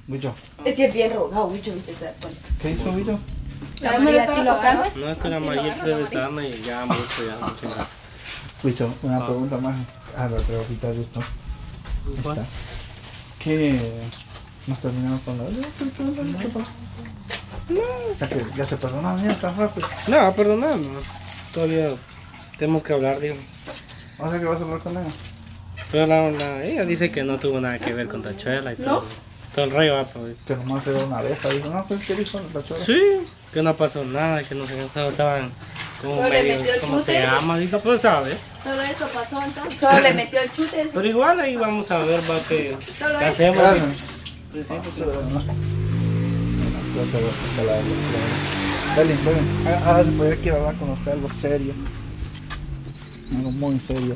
Wicho. Es que es bien rogado, Wicho, ¿viste? ¿Te das cuenta? ¿Qué hizo Wicho? La María sí lo agarró. No, es que la María quiere besarme y ya mucho. Wicho, una pregunta más. Ah, lo creo que te has visto. Ahí ¿Cuál? está. ¿Qué? ¿Nos terminamos con la ¿Qué pasó? Ya que ya se perdonaron, ya está rápido. No, perdóname. Todavía tenemos que hablar, digo. O sea que vas a hablar con ella. Pero ella dice que no tuvo nada que ver con Tachuela y todo. Todo el rollo va por ahí. Que nomás era una abeja. Dijo, no, pues, ¿qué hizo la chola? Sí, que no pasó nada, que no se cansaron, estaban como Pero le medio, metió el ¿cómo se chute. llama? Dijo, pues sabe. Solo eso pasó entonces. Solo le metió el chute. Pero igual ahí vamos a ver, va, qué Solo qué eso. hacemos. Claro. Sí, sí, sí. Ven. Después yo quiero hablar con usted algo serio. Algo muy serio.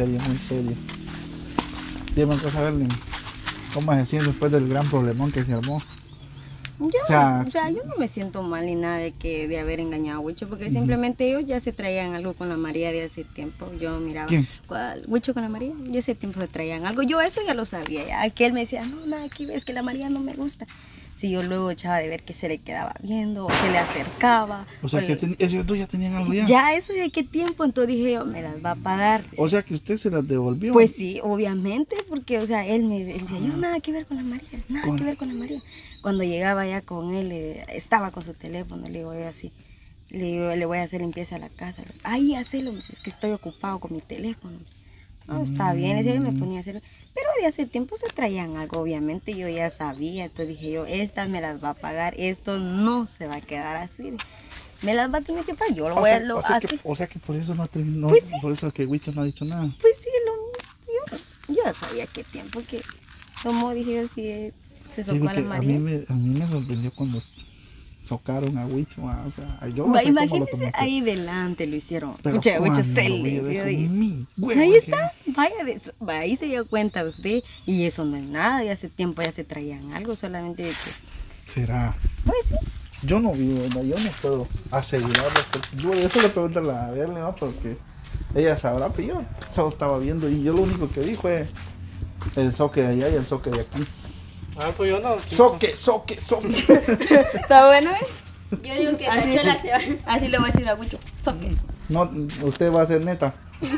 Dime una cosa, Berlin. ¿Cómo se siente después del gran problemón que se armó? Yo, O sea, yo no me siento mal ni nada de haber engañado a Huicho, porque simplemente ellos ya se traían algo con la María de hace tiempo. Yo miraba, ¿Quién? Huicho con la María, yo hace tiempo se traían algo. Yo eso ya lo sabía, ya. Que él me decía, no, nada, aquí ves que la María no me gusta. Si yo luego echaba de ver que se le quedaba viendo, o se le acercaba. O sea, que ellos dos ya tenían algo ya. Ya, eso de qué tiempo, entonces dije yo, me las va a pagar. O sea, que usted se las devolvió. Pues sí, obviamente, porque, o sea, él me decía, yo nada que ver con la María, nada que ver con la María. Cuando llegaba ya con él, estaba con su teléfono, le digo yo así, le digo, le voy a hacer limpieza a la casa. Ahí, hacelo, me dice, es que estoy ocupado con mi teléfono. No, está bien, ese yo me ponía a hacer, pero de hace tiempo se traían algo, obviamente, yo ya sabía, entonces dije yo, estas me las va a pagar, esto no se va a quedar así. Me las va a tener que pagar, yo lo voy a hacer. O sea que por eso no terminó, Pues sí. por eso que Wicho no ha dicho nada. Pues sí, yo ya sabía qué tiempo que tomó, dije yo, si se Sí, socó a la porque María. a mí me sorprendió cuando socaron a Wicho. O sea, yo no sé cómo lo Imagínense, tomó. ahí delante lo hicieron. Pero Mucha cuando mucho lo cel. vi, yo dijo, dije, "Mi huevo", ahí dije. está, vaya de eso, ahí se dio cuenta usted. Y eso no es nada, y hace tiempo ya se traían algo, solamente de que, ¿Será? pues sí. Yo no vi, ¿verdad? Yo no puedo asegurarlo. Yo eso le pregunto a la Berle, ¿no? Porque ella sabrá, pero yo solo estaba viendo y yo lo único que vi fue el soque de allá y el soque de aquí. Ah, pues yo no. Soque. ¿Está bueno, Yo digo que Así- Tachuela se va. Así le voy a decir a Wicho, soques. No, usted va a ser neta.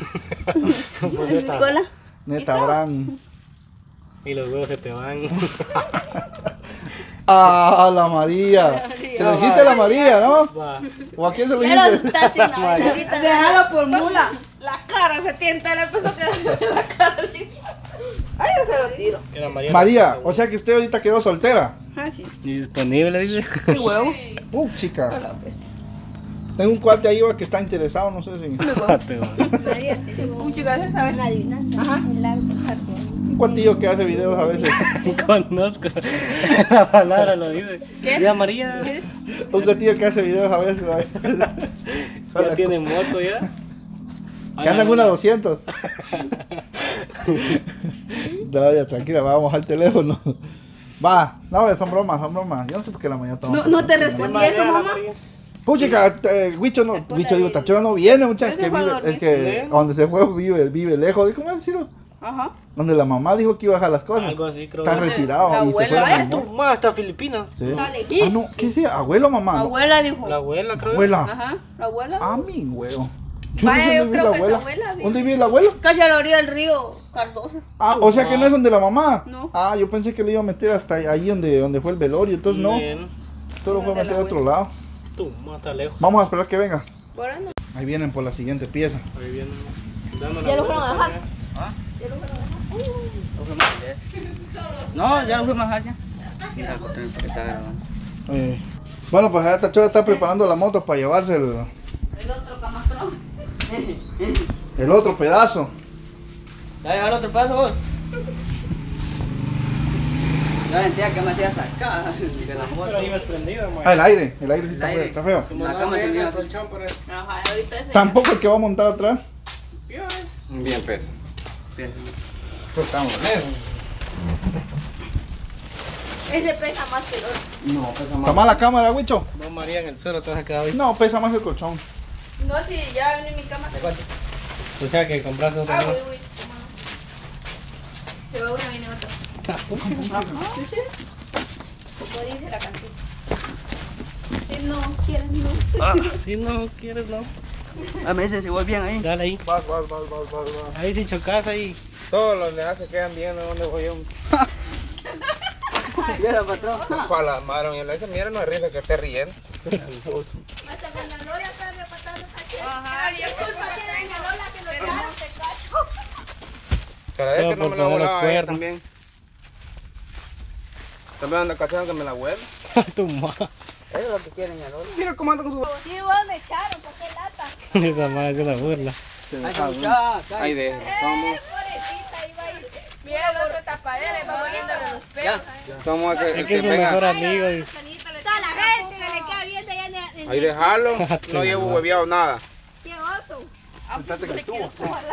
Cola. Neta, Abraham. Y los huevos se te van. Ah, la María. Se lo dijiste a la María, ¿no? Va. ¿O a quién se lo Ya lo dijiste? asustaste una vez. Ahorita Déjalo por mula. La cara se tienta, le empezó a quedar la cara. Ay, yo se lo tiro. Que la María. María, o sea que usted ahorita quedó soltera. Ah, sí. Y disponible, dice. Qué huevo. Chica. Tengo un cuate ahí va, que está interesado, no sé si. María te digo Un chico, ¿sabes? una adivinanza. Ajá. El largo saco. Un cuatillo que hace videos a veces. Conozco. La palabra lo dice. ¿Qué? Ya María. Un cuatillo que hace videos a veces. Ya tiene moto ya. Que anda en una 200. No, ya tranquila, vamos al teléfono. Va, no, son bromas. Yo no sé por qué la mañana estamos. No te respondí eso, mamá. Puchica, Wicho no, Wicho digo, Tachuela no viene, muchachos, Ese que fue a vive, dormir. es que donde se fue vive lejos, ¿cómo decirlo? Ajá. Donde la mamá dijo que iba a dejar las cosas. Algo así, creo. Está retirado La y se fue abuela, a vaya dormir. Tu mamá está filipina. Sí. Dale. Ah, no, ¿qué es? ¿Abuelo o mamá? No. Abuela dijo. La abuela, creo. Abuela. Ajá, la abuela. Ah, mi huevo. Vaya, no sé yo dónde vive creo la que su abuela. abuela vive. ¿Dónde vive la abuela? Casi a la orilla del río Cardoso. Ah, o sea que no es donde la mamá. No. Ah, yo pensé que le iba a meter hasta ahí donde fue el velorio, entonces no. Bien. Solo fue a Donde meter la a otro lado. Tu mamá está lejos. Vamos a esperar que venga. Por no. Ahí vienen por la siguiente pieza. Ahí viene. Dando la Ya lo vuelta, fueron a dejar. ya. No, ya lo fuimos a bajar ya. Mira, porque está grabando. Bueno, pues ya Tachuela está preparando la moto para llevarse El otro camastrón. el otro pedazo. ¿Ya llevar otro paso vos? Yo sentía que me hacía sacar de la moto. Pero ahí vas prendido, ma. Ah, el aire sí está El feo. aire. Está feo. Como La no cama se ves me el hace. colchón, pero es- Ajá, ahorita ese. Tampoco el que va montado atrás. Bien peso. Estamos lejos. Ese pesa más que el otro. No, pesa ¿Está más. mal la cámara, Wicho? No, María, en el suelo te vas a quedar ahí. No, pesa más el colchón. No, si ya viene mi cama. O sea que compraste otra Ah, vez. uy. Se va una, viene otra. Sí, sí. dice la canción. Si no quieres, no. Si no quieres, no. A veces si voy bien ahí. Dale ahí. Vas. Ahí si chocas ahí. Todos los demás se quedan viendo dónde voy yo. Mira, patrón. Para la madre, yo le dije, mira, no es risa que esté riendo. Hasta doña Lola está repatando cachete. Ajá, ¿Qué culpa tiene doña Lola que lo dejaron de cacho? Cada vez Todo que no por me la poner los volaba ella cuernos. también. También anda cachando que me la vuelve. Tu madre. Eso es lo que quieren, ya, ¿no? Mira cómo anda con su... Sí, vos me echaron, ¿por qué lata? Esa madre es una burla. Ay, muchacha. Ahí de... Somos... Pobrecita, iba a ir. Mira el otro tapadera y va poniéndole los pelos. Somos el Es que que es su venga. mejor amigo. dice. Toda la gente se le queda viendo allá en Ahí dejarlo. No llevo hueveado nada. ¡Qué oso! Sentate en el tubo.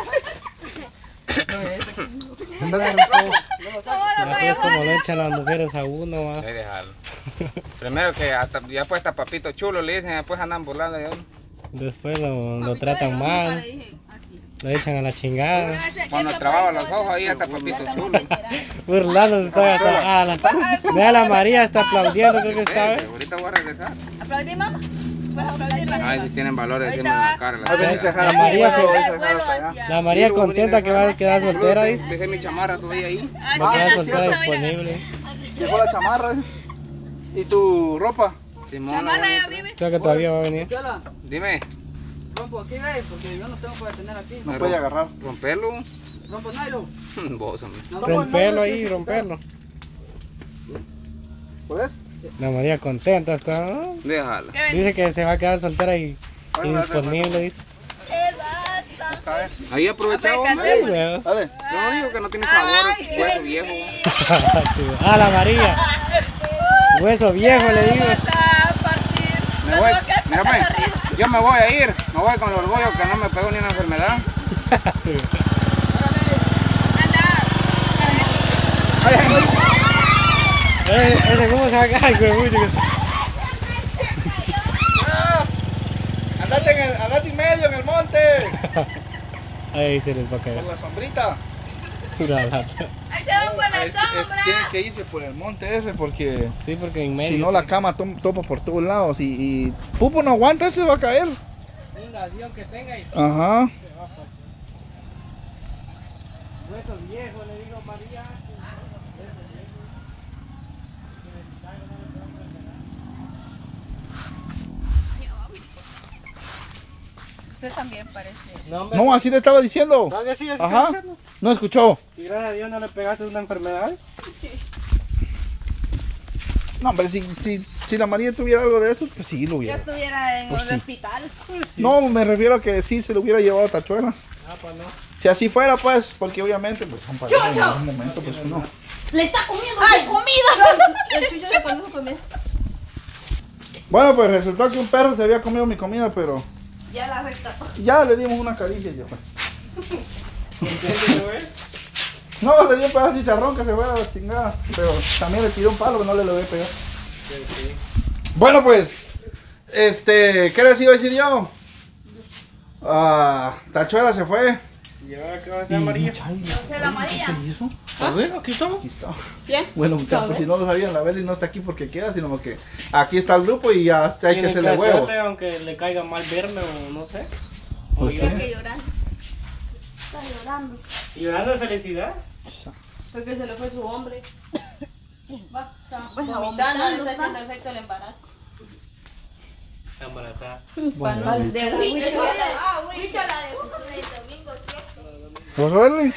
Así es como le echan las mujeres a uno, va. Ahí dejarlo. Primero que hasta, ya pues está papito chulo, le dicen, después andan burlando de uno. Después lo tratan mal, lo echan a la chingada. Cuando trababa los ojos, ahí está papito chulo. Burlándose todavía. Vea la María, está aplaudiendo, creo que está. Ahorita voy a regresar. ¿Aplaudí, mamá? Pues aplaudí, Ay, si tienen valores, decirme en la cara. Ahí venís a La María, dejar. la María contenta que va a quedar soltera ahí. Dejé mi chamarra todavía ahí. Va a quedar soltera disponible. Llegó la chamarra. ¿Y tu ropa? Simón, Creo que todavía va a venir. Chela, dime, rompo aquí, ¿ves? Porque yo no tengo para tener aquí. No puede agarrar. rompelo. Rompo nylon. Vos, hombre. No, Romperlo ahí, romperlo. ¿Puedes? La María contenta está. ¿no? Déjala. Dice que se va a quedar soltera y disponible. Dice. ¡Qué basta! Ahí aprovechado, Ay, hombre. huevo. Dale. Yo digo que no tiene sabor, hueso viejo. Ah, la María. Hueso viejo le digo. Me voy, mira pues, yo me voy a ir, me voy con el orgullo que no me pegó ni una enfermedad. Ese cómo se va a caer, güey. Andate en medio en el monte. Ahí se les va a caer. Por la sombrita. La lata. Ahí se van por la sombra. Tienen que irse por el monte ese porque Sí, porque en medio. si no la cama topa por todos lados y Pupo no aguanta, ese va a caer. Una acción que tenga y Ajá. hueso viejo, le digo a María. Usted también parece. No, hombre. No, así le estaba diciendo. ¿No que sí? Así Ajá. está diciendo. No escuchó. Y gracias a Dios no le pegaste una enfermedad. No, hombre, si la María tuviera algo de eso, pues sí lo Yo hubiera. estuviera en Pues un sí. hospital. No, me refiero a que sí se lo hubiera llevado a Tachuela. Ah, pues no. Si así fuera, pues, porque obviamente, pues, son parejas en algún momento, pues uno. Le está comiendo. ¡Ay, comida! El chucho le comió comida. Bueno, pues resultó que un perro se había comido mi comida, pero Ya la rescató. ya le dimos una caricia y ya fue. No, le dio un pedazo de chicharrón que se fue a la chingada. Pero también le tiró un palo que no le logré pegar. Bueno, pues, ¿qué les iba a decir yo? Tachuela se fue. ¿Y ahora qué va a hacer María? ¿De la María? ¿Qué se hizo? A ver, aquí estamos. Aquí está. ¿Bien? Bueno, muchachos, pues, si no lo sabían, la Beli no está aquí porque quiera, sino que aquí está el grupo y ya hay que Tienen hacerle huevo. hacerle, aunque le caiga mal verme o no sé. Pues Creo sí. que llorando. Está llorando. Y llorando de felicidad. Porque se le fue su hombre. Va, está vomitando, vomitando, le está está. haciendo efecto el embarazo. Está embarazada. Manual de Huicho. Huicho Ah, Huicho. Huicho la de domingo 7. ¿Vas a verle?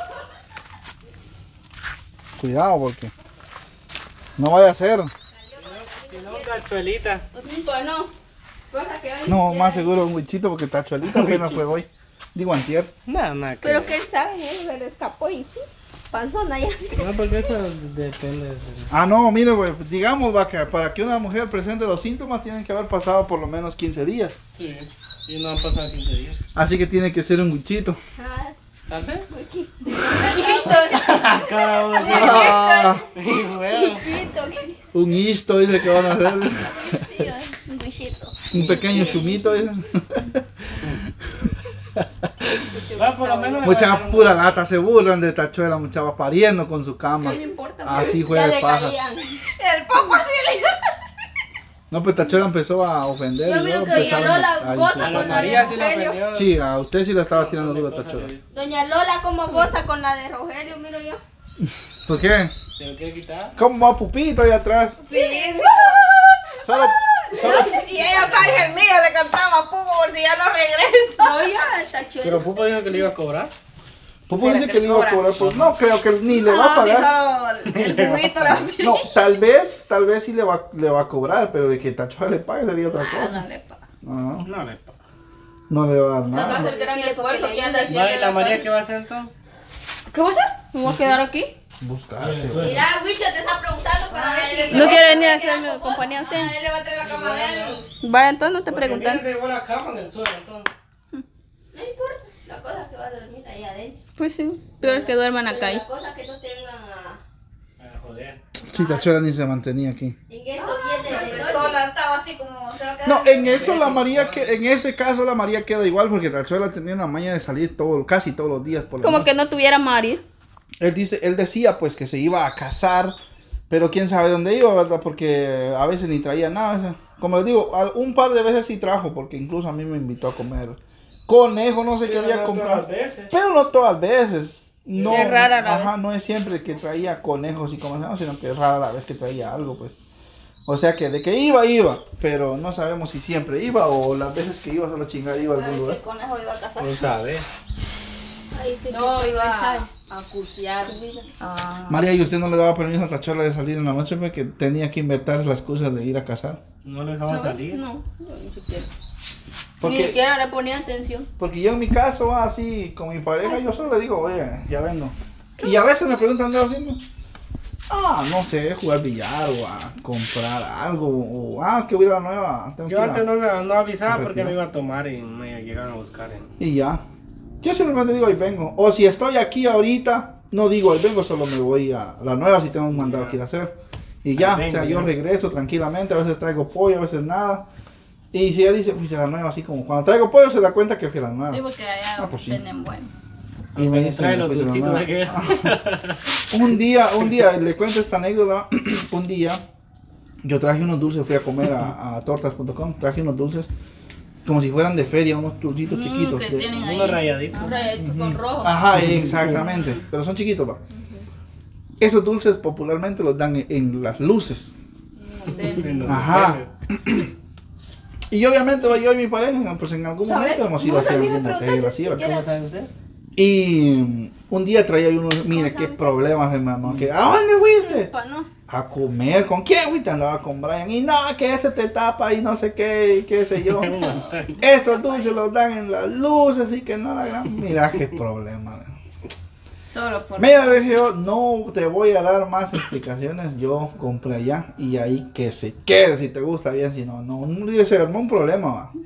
Cuidado porque no vaya a ser. Si no, Tachuelita. Pues no. Cosa que hoy No, ya- más seguro un huichito porque Tachuelita apenas fue hoy. Digo antier. Nada que Pero ver. quién sabe, se le escapó y panzona ya. No, porque eso depende de... Ah, no, mire, pues, digamos, va, que para que una mujer presente los síntomas tienen que haber pasado por lo menos 15 días. Sí. Y no han pasado 15 días. Así que tiene que ser un huichito. Ah, ¿Tal vez? Ah, Huichito, que- un isto, dice que van a hacer. Un huichito. Un pequeño chumito, dice. Va, por lo menos le Muchas pagaron- pura lata se burlan de Tachuela, muchachas pariendo con su cama. No me importa. Así fue ya de le paja. caían. El poco así No, pues Tachuela empezó a ofender. Yo y miro luego que doña empezaron Lola a goza insultar. con la María de sí la Rogelio. ofendió. Sí, a usted sí le estaba tirando duro a Tachuela. Doña Lola como goza con la de Rogelio, miro yo. ¿Por qué? ¿Te lo quiere quitar? ¿Cómo va Pupito ahí atrás? Sí. Solo Y ella está en mío, le cantaba Pupo por si ya no regresa. No, ya está chulo. Pero Pupo dijo que le iba a cobrar. Pupo ¿Será dice que que le iba a cobra? cobrar, pues no creo que ni le va a No, si pagar. solo el juguito le va a pedir. No, tal vez sí le va a cobrar, pero de que Tachuela le pague sería otra cosa. No le paga. No, No le paga. no le va a dar Sacas nada. el gran Sí, porque esfuerzo le que anda ayuda. haciendo. No, ¿y la María qué va a hacer entonces? ¿Qué va a hacer? ¿Me voy a quedar aquí? Buscarse. Mira, Wicha te está preguntando para ver si... ¿No quiere venir a hacerme compañía a usted? Él le va a traer la cama de él. Vaya, entonces no te Porque preguntan. mira, se llevó la cama en el suelo, entonces. No importa, la cosa es que va a dormir ahí adentro. Pues sí, peor es que duerman acá. Pero la cosa es que no tengan a... A joder. Sí, Tachuela ni se mantenía aquí. En eso viene de Sola estaba así como se va a quedar. No, en eso la María, en ese caso la María queda igual porque Tachuela tenía una maña de salir casi todos los días por la Como noche. que no tuviera Mari. Él decía pues que se iba a casar, pero quién sabe dónde iba, ¿verdad? Porque a veces ni traía nada. Como les digo, un par de veces sí trajo, porque incluso a mí me invitó a comer conejo, no sé qué Pero había no comprado. todas veces. Pero no todas veces. No, Es rara la ajá, no es siempre que traía conejos y como no, sino que es rara la vez que traía algo, pues. O sea que de que iba, pero no sabemos si siempre iba o las veces que iba solo chingar iba a algún lugar. ¿Qué conejo iba a casar? No sabe. Ahí sí No, que iba pensar. a cursear. Ah. María, ¿y usted no le daba permiso a Tachuela de salir en la noche porque tenía que inventar las cosas de ir a casar? No le dejaba salir. No, yo ni siquiera. Ni Porque, siquiera le ponía atención. porque yo en mi caso, así, con mi pareja, yo solo le digo, oye, ya vengo. Y a veces me preguntan, ¿qué haciendo? No sé, jugar billar o a comprar algo, o que voy a ir a la nueva. Tengo Yo que ir a- antes no avisaba porque Efectivo. me iba a tomar y me llegaron a buscar. Y ya. Yo simplemente digo, ahí vengo. O si estoy aquí ahorita, no digo, ahí vengo, solo me voy a la nueva si tengo un mandado que ir a hacer. Y ya, Ahí o sea, vengo, yo ya. regreso tranquilamente, a veces traigo pollo, a veces nada. Y si ella dice, fui a la nueva, así como cuando traigo pollo se da cuenta que fui a la nueva. Sí, porque allá pues sí. venden bueno. Y me Me dice, trae los "Fui a la dulcitos nueva". de aquel. Un día, le cuento esta anécdota. Un día, yo traje unos dulces, fui a comer a tortas.com, traje unos dulces como si fueran de feria, unos dulcitos chiquitos. Que de- tienen ahí Unos rayaditos. un rayadito con rojo. Ajá, exactamente, pero son chiquitos, va. Esos dulces popularmente los dan en las luces. En los Ajá. hoteles. Y obviamente yo y mi pareja, pues en algún momento hemos ido a hacer algún hotel así, ¿verdad? ¿Cómo sabe usted? Y un día traía uno, mire qué problemas, hermano, que ¿a dónde fuiste? ¿No? A comer, ¿con quién fuiste? Andaba con Brian, y no, que ese te tapa y no sé qué, y qué sé yo. Un montón. Estos dulces los dan en las luces, y que no la gran, mira qué problema. Solo por... Mira, le dije yo, no te voy a dar más explicaciones, yo compré allá y ahí que se quede, si te gusta bien, si no, no, un día se armó un problema, va.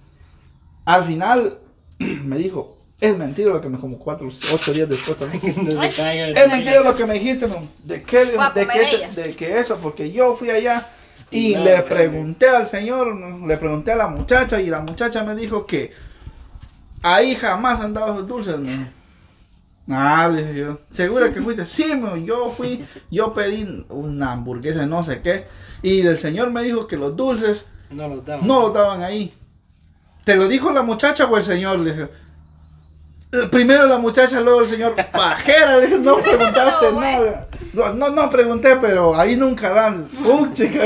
Al final me dijo, es mentira lo que me como 8 días después también. No se caiga. Es mentira lo que me dijiste, no. ¿De qué? Guapo, De me que, veía. de que eso, porque yo fui allá y No, le ok. pregunté al señor, le pregunté a la muchacha y la muchacha me dijo que ahí jamás han dado esos dulces, ¿no? Le dije yo, ¿segura que fuiste? Sí, yo fui, yo pedí una hamburguesa, no sé qué, y el señor me dijo que los dulces No los daban. no los daban ahí. ¿Te lo dijo la muchacha o el señor? Le dije. Primero la muchacha, luego el señor. Pajera, le dije, no preguntaste nada. No pregunté, pero ahí nunca dan. Chica,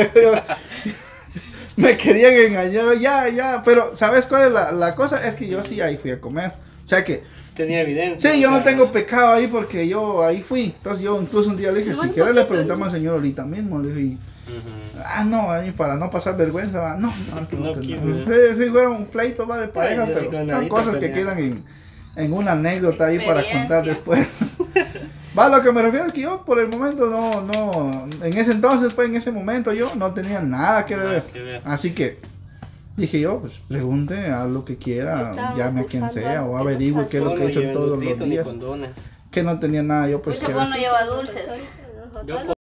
me querían engañar, ya. Pero, ¿sabes cuál es la cosa? Es que yo sí ahí fui a comer. O sea que, Tenía evidencia. sí, yo no o sea, tengo pecado ahí porque yo ahí fui. Entonces yo incluso un día le dije, si quieres le preguntamos al señor ahorita mismo. Le dije, Ujú. no, ahí para no pasar vergüenza, va. No, quise. sí, fueron un pleito va de pareja, Ay, yo sí pero con son nadita cosas que pelear. quedan en una anécdota ahí para contar Experiencia. después. Va, lo que me refiero es que yo por el momento no, en ese entonces, pues en ese momento yo no tenía nada que Nada ver. que ver. Así que dije yo, pues pregunte a lo que quiera, Estaba llame a quien buscando sea algo o que no averigüe qué es lo No, que he no hecho lleven todos los dulcitos ni días. condones. Que no tenía nada yo pues Mucho que bueno ver. lleva dulces. Yo Yo